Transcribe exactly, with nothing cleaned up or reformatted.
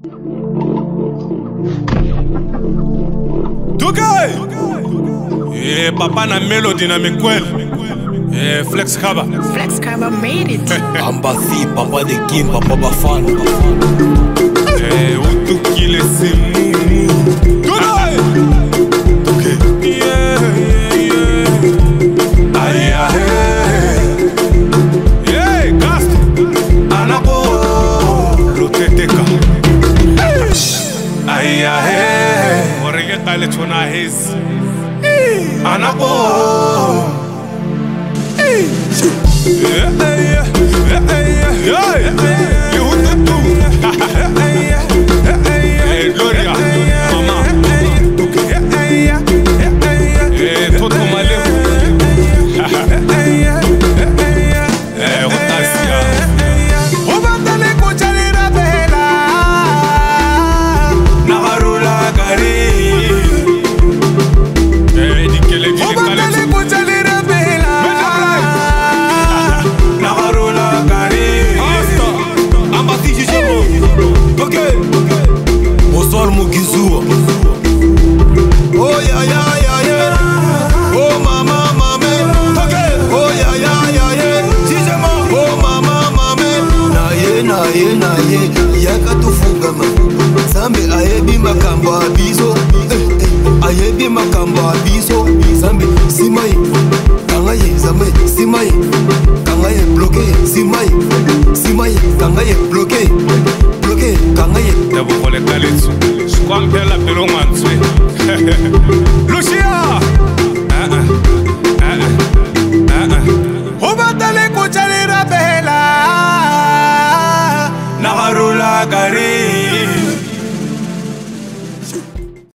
Tukay! Eh, papa na melody na mikwel. Eh, Flex Kaba. Flex Kaba made it. Ambathi, papa the king, papa Bafana. Eh, utukile simu. Tukay! Tukay. Yeah, yeah, yeah. Aye, aye. Yeah, Gast. Anako. Luteteka. Aye, aye. Orege tale chona his. Anako. Yeah, yeah, yeah, yeah, yeah. You want to do? Hey, Gloria, mama. Hey, todo malé. Hey, Rotasia. Obandale kuchalira bela. Naharula gari. Hey, dikele dikele. Obandale kuchalira bela. Naharula gari. Ambathi jijemo. Okay. Oswal Mugizua. Oh ya ya ya ya. Oh mama mama. Okay. Oh ya ya ya ya. Jijemo. Oh mama mama. Na ye na ye na ye. Yakatufunga ma. Zambe ayebi makambo abizo. Ayebi makambo abizo. Zambe simai. Kangaye zambe simai. Kangaye bloqué simai. Simai kangaye bloqué. Bloqué kangaye. Devo vole kalitsu. Squampela pero manswe. Lucia. Ah ah. Ah ah. Ah ah. Obandale kuchalira bela. Naharula gari.